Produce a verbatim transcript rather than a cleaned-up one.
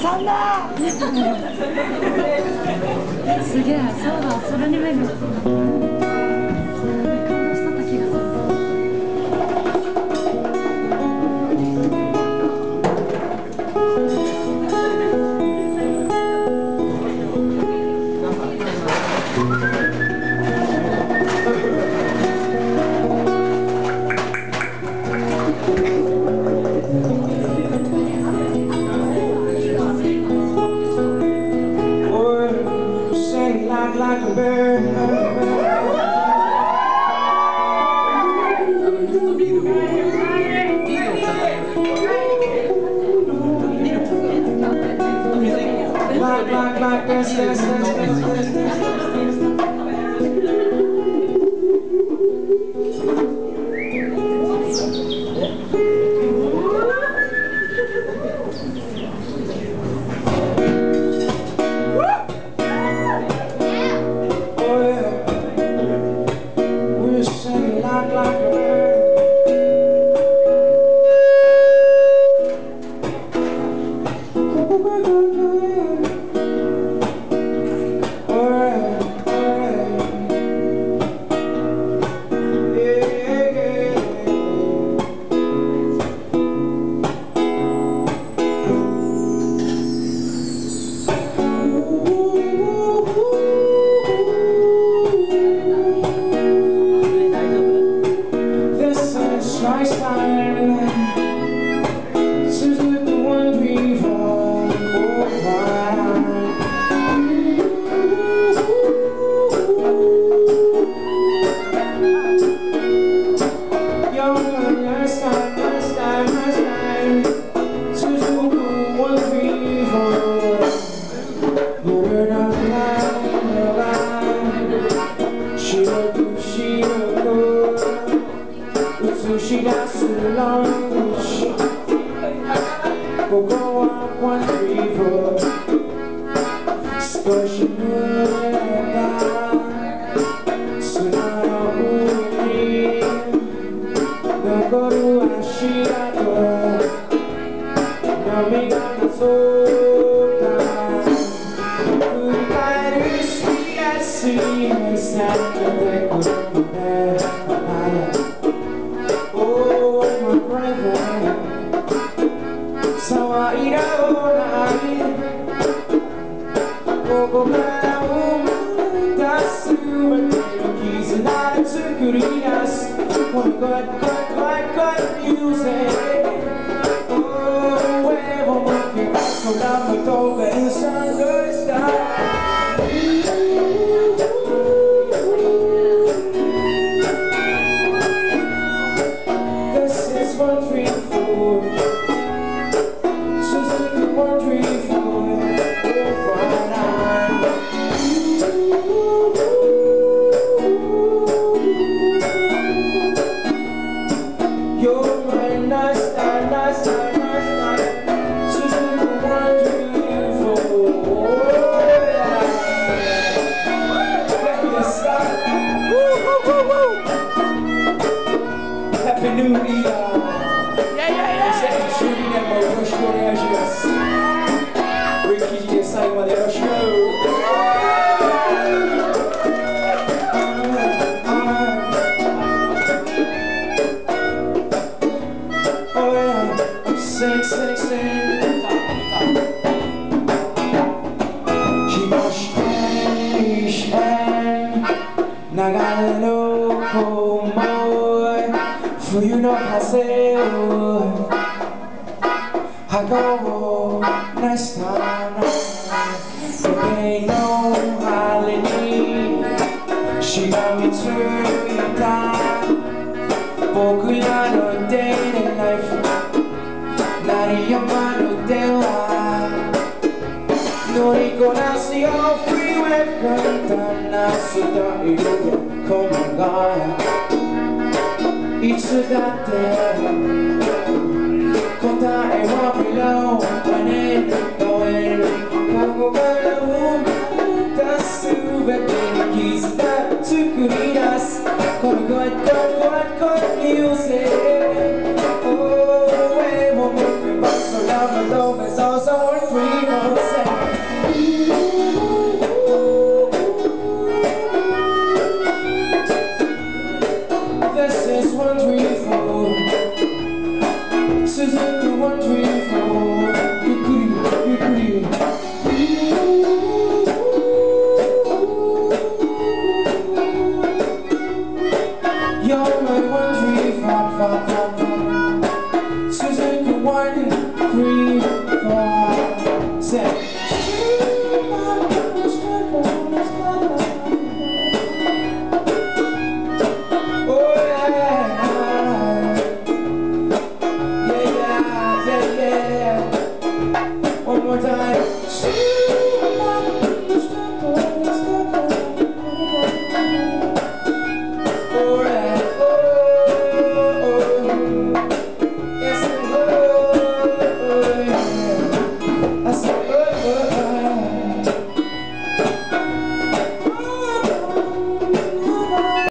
さんだすげえ、そうだ、それに目が感動しとった気がする。 Like a bird. Like, like, like this, this, this, this, this. Rickie-G で最後までよろしく。流れの思い、冬の風を運なした時計の針にしがみついた僕らのデイリーライフ、鳴りやまぬ電話乗りこなすよフリーウェイ簡単なスタイルでこのがいつだって答えは below when it going 過去から生み出す全てに絆作り出すこの good good good good music Oh 上を向けば空の目そうそう free one, three, four, seven.